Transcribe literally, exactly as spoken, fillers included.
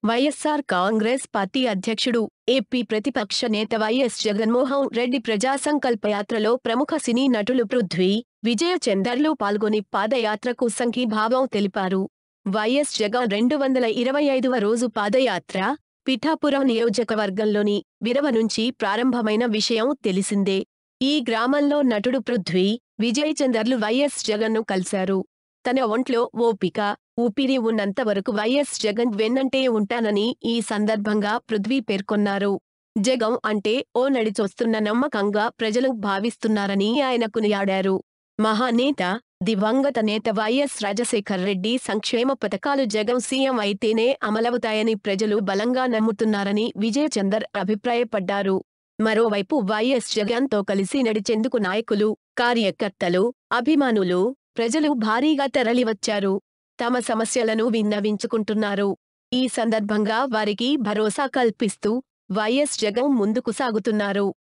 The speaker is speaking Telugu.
వైఎస్ఆర్ కాంగ్రెస్ పార్టీ అధ్యక్షుడు, ఏపీ ప్రతిపక్ష నేత వైఎస్ జగన్మోహన్ రెడ్డి ప్రజా సంకల్ప యాత్రలో ప్రముఖ సినీ నటులు పృథ్వీ, విజయ్ చందర్లు పాల్గొని పాదయాత్రకు సంఘీభావం తెలిపారు. వైఎస్ జగన్ రెండు వందల ఇరవై ఐదువ రోజు పాదయాత్ర పిఠాపురం నియోజకవర్గంలోని విరవ నుంచి ప్రారంభమైన విషయం తెలిసిందే. ఈ గ్రామంలో నటుడు పృథ్వీ, విజయ్ చందర్లు వైఎస్ జగన్ను కలిశారు. తన ఒంట్లో ఓపిక, ఊపిరి ఉన్నంత వరకు వైఎస్ జగన్ వెన్నంటే ఉంటానని ఈ సందర్భంగా పృథ్వీ పేర్కొన్నారు. జగన్ అంటే ఓ నడిచొస్తున్న నమ్మకంగా ప్రజలు భావిస్తున్నారని ఆయన కొనియాడారు. మహానేత, దివంగత నేత వైఎస్ రాజశేఖర్ రెడ్డి సంక్షేమ పథకాలు జగన్ సీఎం అయితేనే అమలవుతాయని ప్రజలు బలంగా నమ్ముతున్నారని విజయ్ చందర్ అభిప్రాయపడ్డారు. మరోవైపు వైఎస్ జగన్తో కలిసి నడిచేందుకు నాయకులు, కార్యకర్తలు, అభిమానులు, ప్రజలు భారీగా తరలివచ్చారు. తమ సమస్యలను విన్నవించుకుంటున్నారు. ఈ సందర్భంగా వారికి భరోసా కల్పిస్తూ వైఎస్ జగన్ ముందుకు సాగుతున్నారు.